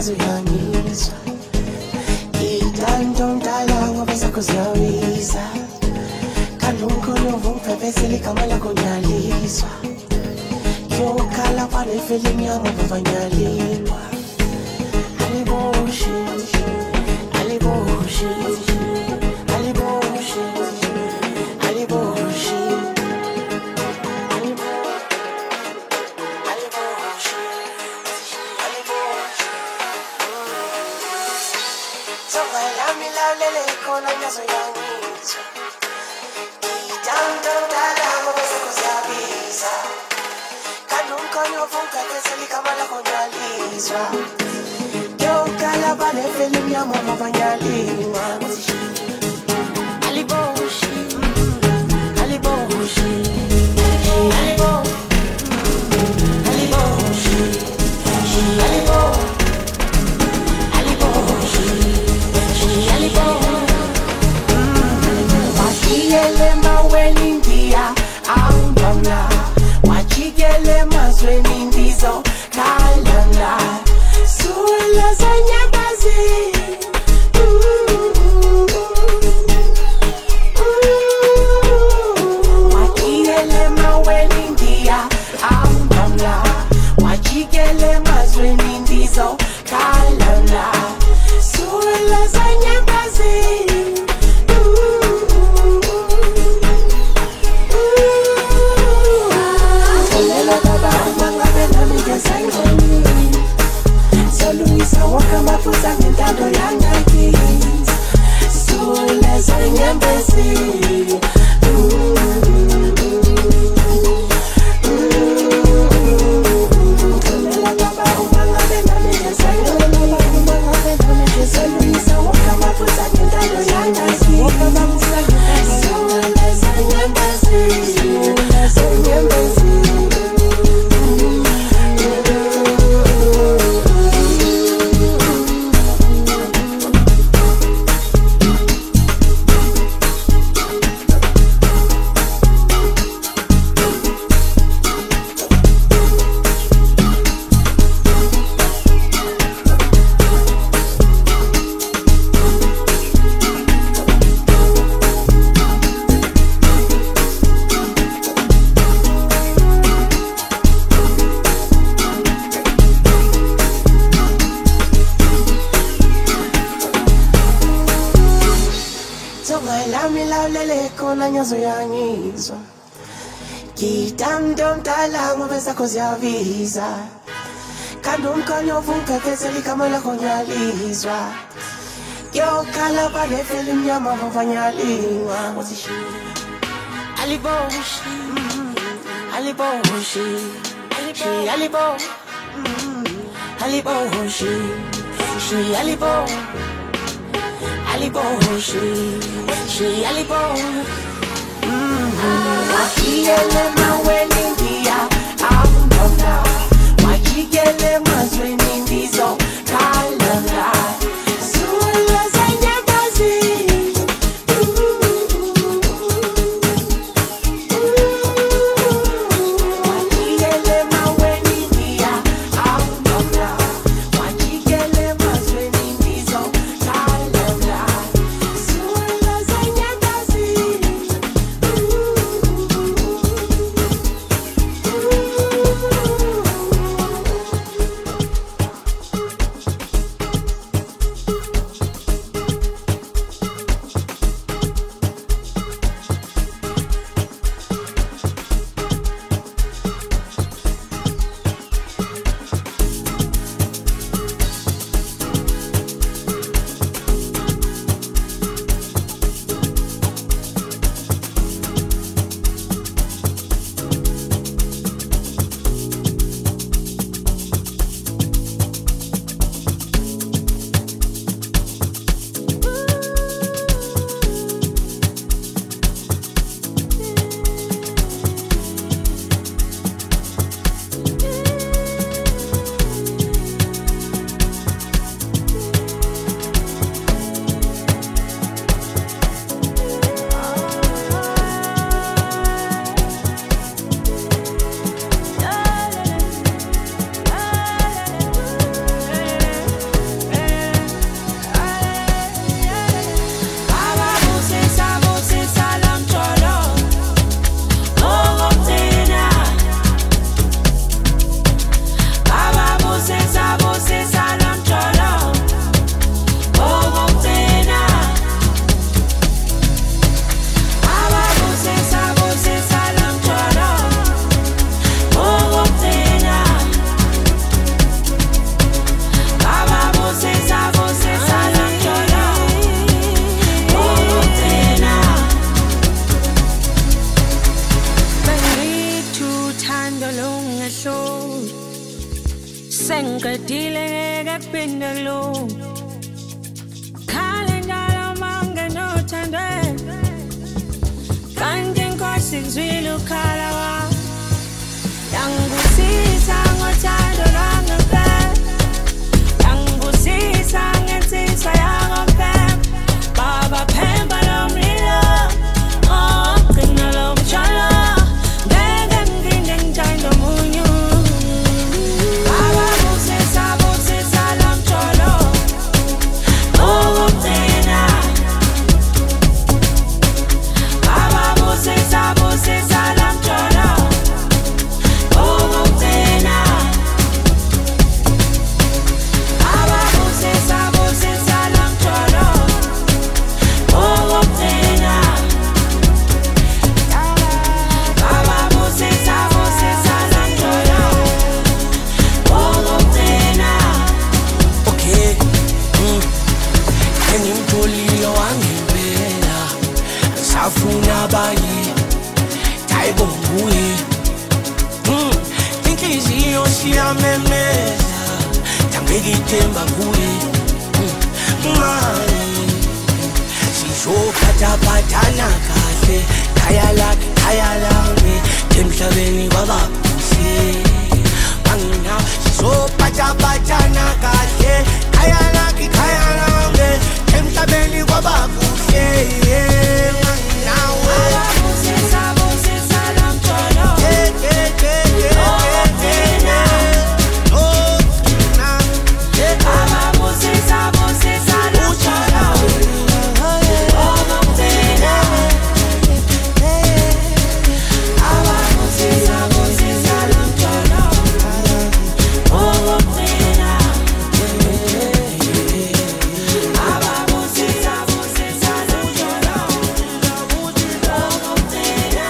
ngazuyangizwa Idandom dala ngobesa kuziyawisa Kalunkhulu vumphefeseli kamala kunyaliswa Yokhala pane feeling yami vavanyalilwa Aliboshi Aliboshi Aliboshi Aliboshi Kona nyazo yangizwa Idando dala ngobesa kuziyawisa Kalunkhulu vumphefeseli kamala kunyaliswa Yokhala pane feeling yami vavanyalilwa Aliboshi Aliboshi Aliboshi Wachigele maweni ndia aundamla Wachigele mazweni ndizo kalanda Sula za nyabazi Wachigele maweni ndia aundamla Wachigele mazweni ndizo kalanda Sula za nyabazi Luisa wakama pusa ngentando yangaki Sule zanyembezi Luisa wakama pusa ngentando yangaki Sule zanyembezi Zanyembezi Kona nyazo yangizwa Kidandom dala ngobesa kuziyawisa Kalunkhulu vumphefeseli kamala kunyaliswa Yokhala pane feeling yami vavanyalilwa Aliboshi Aliboshi Aliboshi Aliboshi Aliboshi Aliboshi She alibo Wachigele maweni ndia aundamla Wachigele mazweni ndizo kalanda Sula za nyabazi Wachigele maweni ndia aundamla Wachigele mazweni ndizo kalanda in the loop. Calendar manga no tande. Kanjin kosis wilu kalawa. Yangu si sango chado rango pe. Yangu si sangen si sayango pe. Baba pemba lo milo. Oh, kinalo mchala. Degen gindeng jando munyu. Baba buse salam cholo. Oh, tena. Baba buse salam cholo. Oh, tena. Baba buse salam cholo. Oh, tena. Baba buse salam cholo. Oh, tena. Okay. Ngimtholile wangempela safuna bayi taibo nguye inhliziyo siyamemeza tambeka ithemba kuye mali sizophathaphathana kahle khaya lakhe khaya lami emhlabeni kwabakuhle bangina sizophathaphathana kahle khaya lakhe khaya lami emhlabeni kwabakuhle nawe Salam cholo. Baba buse salam cholo. Oh, tena. Baba buse salam cholo. Oh, tena. Baba buse salam cholo. Oh, tena.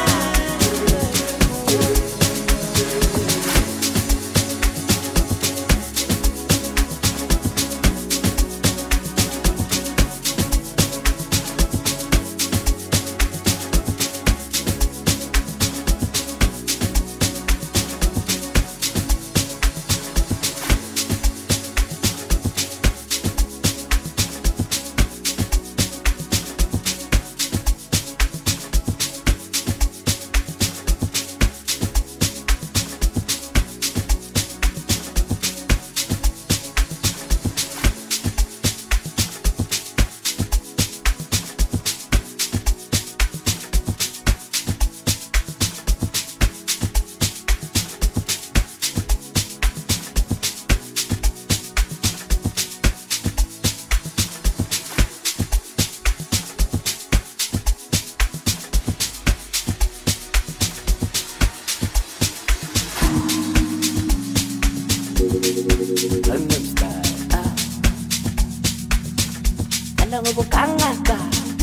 Alam mo kanga ka,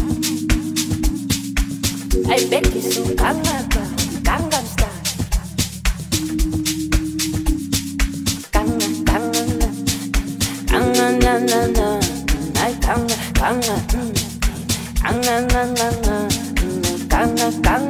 ay Becky so kanga ka, Gangnam Style. Kanga na na na, ay kanga, kanga na na na, kanga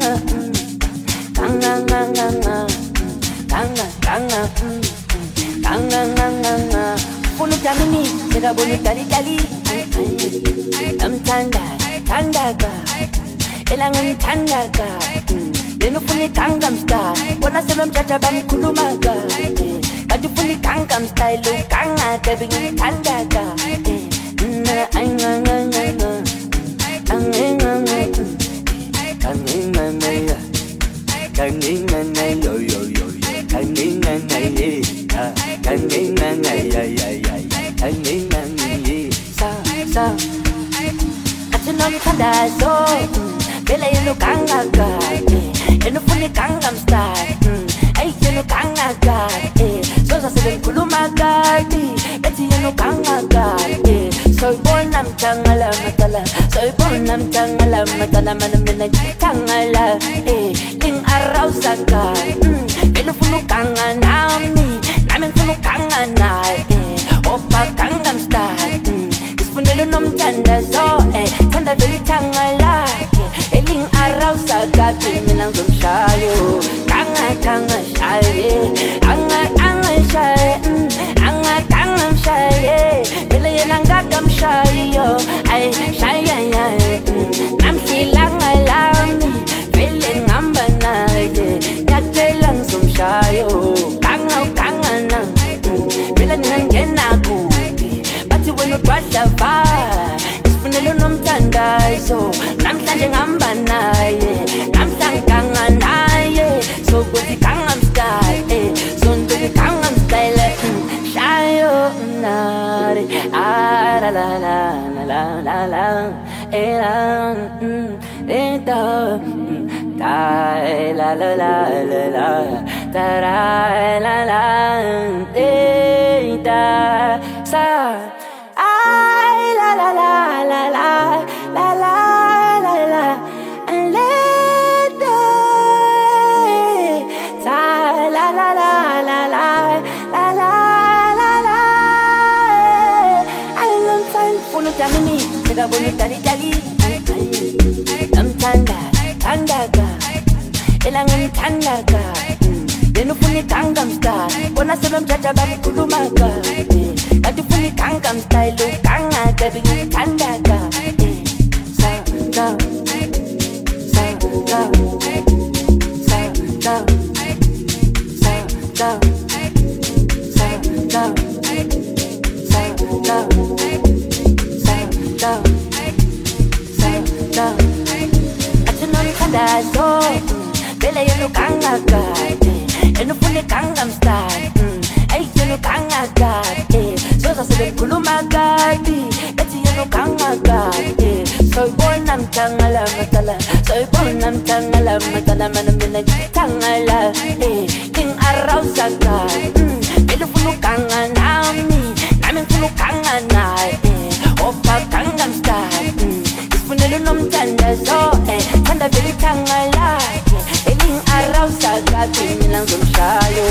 na na. Punu jamini, sera bonu tali tali. I'm tanda ka, elangan tanda ka. Leno funi Gangnam Style, wana selom chacha bani kulumaga. Kaju funi Gangnam Style, lo kanga ka bingi tanda ka. Na ay nga nga nga nga, kanginga nga, kanginga nga ya, kanginga nga yo yo yo yo, kanginga nga ye, kanginga nga ya ya ya, kanginga nga ye. Sa Atunong tandazo Bela yunu kangaga Yunu funi Gangnam Style Ay yunu kangaga Sosa seben kulumaga Beti yunu kangaga Soy bonam tangala matala Soy bonam tangala matala Manamina tangala Ling araw saka Yunu funu kanga nami Namin funu kanga na Opa Gangnam Style Fundelo nomtanda so tanda veli tangala eling araw sa gabi minang gumshayo kanga shaye anga shaye anga shaye mina ngakamshayo ay shaya ya namsilanga lami vele ngihamba naye ngiyacela ngizomshayo kangana phela ningangena kuphi bathi wena udwadlava isifunelo nomthandazo namhlanje ngihamba naye namhlanje kanga naye sokuthi kangamstyle sondweni kangamstyle shayo nare la la la la la la era eta ta la la la la la ta la la eta sa ay la la la la la la la la la and let ta la la la la la la la la I love time for no tamini sega bonita dali namtanda tandaka elangeni tandaka yenufuni Gangnam Style bona sebemjaja bamkhulumaka athi funi Gangnam Style kangaka bengithandaka sa sa sa sa sa sa sa sa sa sa sa athinomthandazo vele yena kangaka enufune Gangnam Style ay yena kangaka soza sebekhuluma kabi ethi yena kangaka soyibona mthangala matala soyibona mthangala matala mana mina ngithangala king arousaka elufuna kanga nami ngifuna kanga naye opa Gangnam Style isifunelo nomthandazo thanda vele thangala eling arousaka mina ngomshayo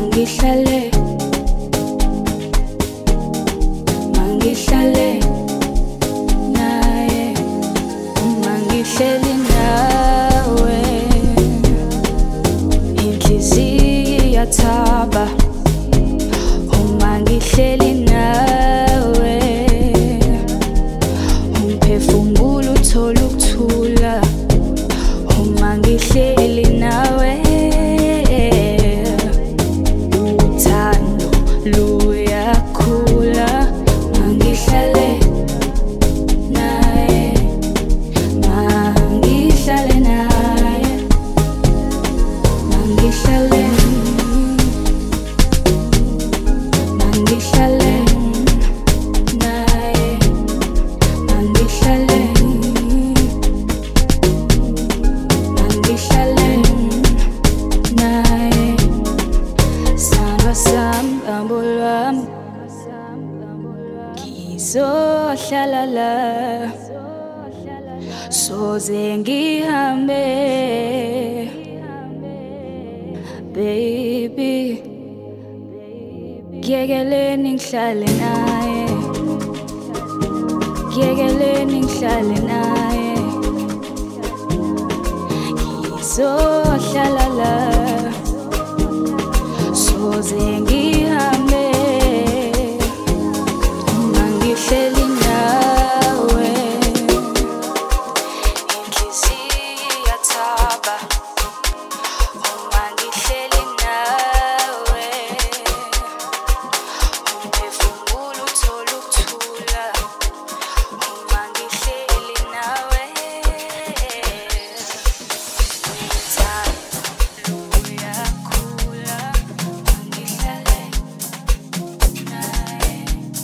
mangihlale naye mangihleli nawe inhliziyo iyathaba uma ngihleli nawe umphefumulo uthola ukuthula uma ngihleli nawe uthando luyakhula mangihlale naye mangihlale naye mangihlale naye mangihlale naye samba samba lwami ngizohlala la soze ngihambe baby Giyekeleni ngihlale naye Giyekeleni ngihlale naye Ngizohlala la soze ngihambe uma ngihleli nawe inhliziyo iyathaba uma ngihleli nawe umphefumulo uthola ukuthula uma ngihleli nawe uthando luyakhula mangihlale naye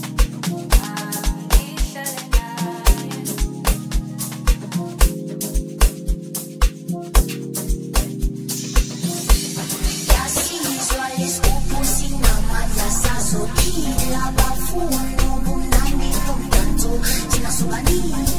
Yasizwa lesigubhu singamadla sazophila abafundo bunandi bomdanso thina sobalile